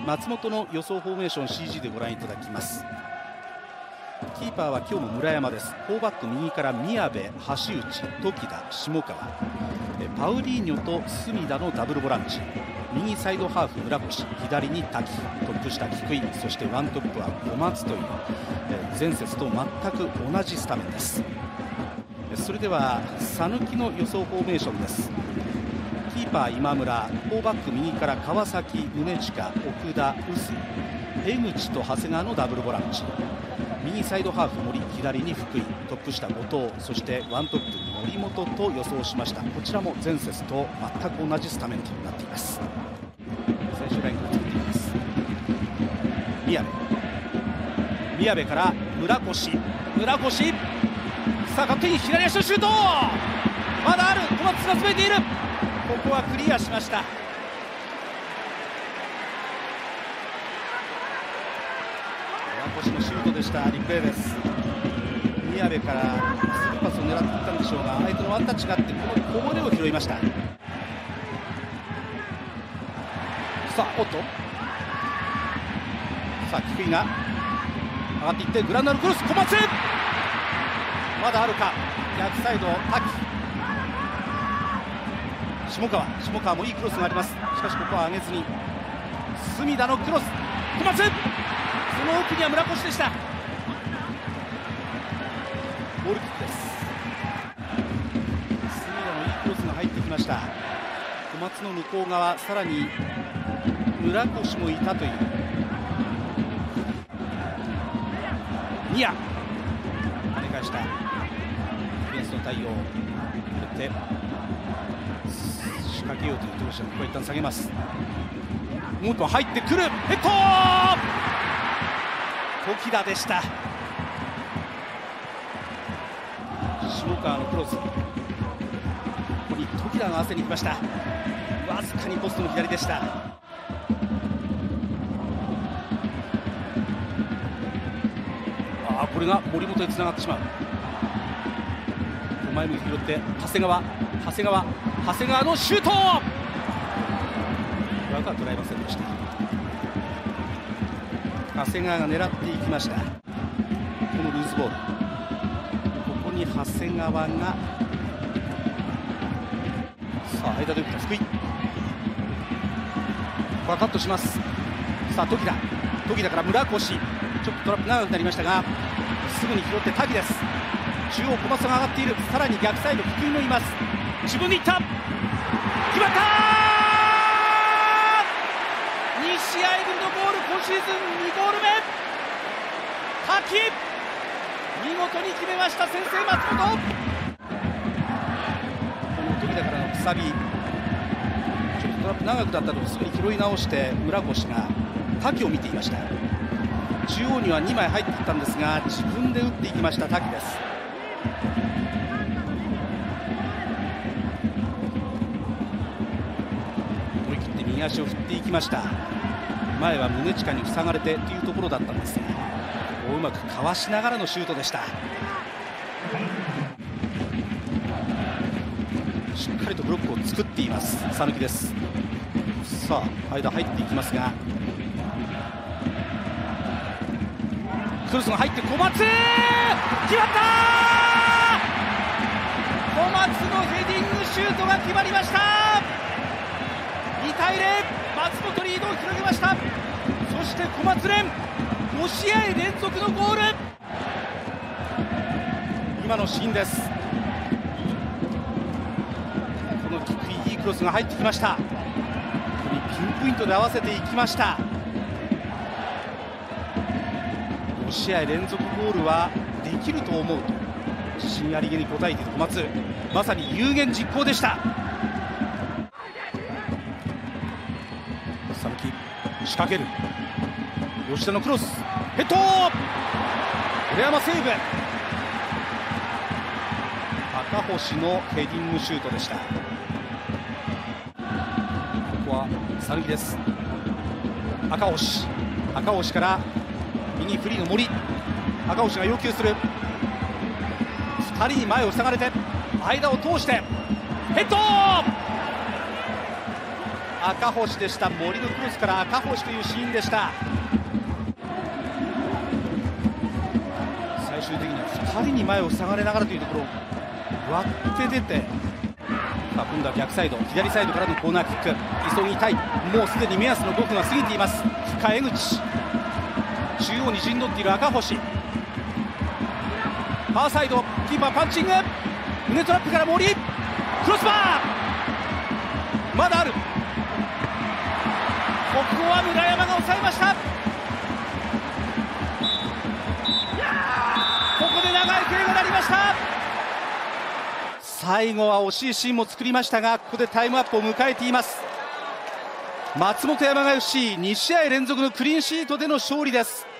松本の予想フォーメーション CG でご覧いただきます。キーパーは今日も村山です。4バック右から宮部、橋内、時田、下川、パウリーニョと隅田のダブルボランチ、右サイドハーフ村越、左に滝、トップ下菊井、そしてワントップは小松という、前節と全く同じスタメンです。それでは讃岐の予想フォーメーションです。キーパー今村、4バック右から川崎、宗近、奥田、臼井、江口と長谷川のダブルボランチ、右サイドハーフ森、左に福井、トップ下後藤、そしてワントップ森本と予想しました。こちらも前節と全く同じスタメンとなっています。選手ラインを作っています。宮部から村越、さあ勝手に左足のシュート、まだある、小松が詰めている、ここはクリアしました。村越のシュートでした。リプレーです。宮部からスルーパスを狙っていったんでしょうが、相手のワンタッチがあってこのこぼれを拾いました。さあ菊井が上がっていってグラウンダルクロス、小松まだあるか、逆サイド滝、下川もいいクロスがあります。しかしここは上げずに隅田のクロス、小松、その奥には村越でした。ボールキックです。隅田のいいクロスが入ってきました。小松の向こう側、さらに村越もいたという。ニア跳ね返した、ディフェンスの対応、こうやって仕掛けようという投手はここは一旦下げます。もっと入ってくる、ヘッド時田でした。下川のクロス、ここに時田が合わせに行きました。わずかにポストの左でした。これが森本へつながってしまう。前向き拾って長谷川のシュート、枠は捉えませんでした。長谷川が狙っていきました。このルーズボール、ここに長谷川が、さあ間で打った福井、ここはカットします。さあ時田から村越、ちょっとトラップ長くなりましたがすぐに拾って滝です。中央小松が上がっている、さらに逆サイド福井もいます。自分でいった、決まった、2試合ぶりのゴール、今シーズン2ゴール目、滝見事に決めました。先制松本、この時だからのくさび、ちょっとトラップ長くなったのをすぐに拾い直して村越が滝を見ていました。中央には2枚入っていったんですが自分で打っていきました滝です。思い切って右足を振っていきました。前は宗近に塞がれてというところだったんですが、うまくかわしながらのシュートでした。しっかりとブロックを作っています讃岐です。さあ間入っていきますが、クロスが入って小松、決まった、小松のヘディングシュートが決まりました。2対0、松本リードを広げました。そして小松連5試合連続のゴール、今のシーンです。この菊井、いいクロスが入ってきました。ここにピンポイントで合わせていきました。5試合連続ゴールはできると思うと自信ありげに答えている小松、まさに有言実行でした。讃岐仕掛ける、吉田のクロス、ヘッド、浦山セーブ、赤星のヘディングシュートでした。ここは讃岐です。赤星から右フリーの森、赤星が要求する、2人に前を塞がれて間を通してヘッド、 赤星でした。森のクロスから赤星というシーンでした。最終的には2人に前を塞がれながらというところを割って出て、今度は逆サイド、左サイドからのコーナーキック、急ぎたい。もうすでに目安の5分は過ぎています。深江口、中央に陣取っている赤星、ファーサイド、キーパーパンチング、胸トラップから森、クロスバー、まだある。ここは村山が抑えました。ここで長いプレーが鳴りました。最後は惜しいシーンも作りましたが、ここでタイムアップを迎えています。松本山雅 FC2 試合連続のクリーンシートでの勝利です。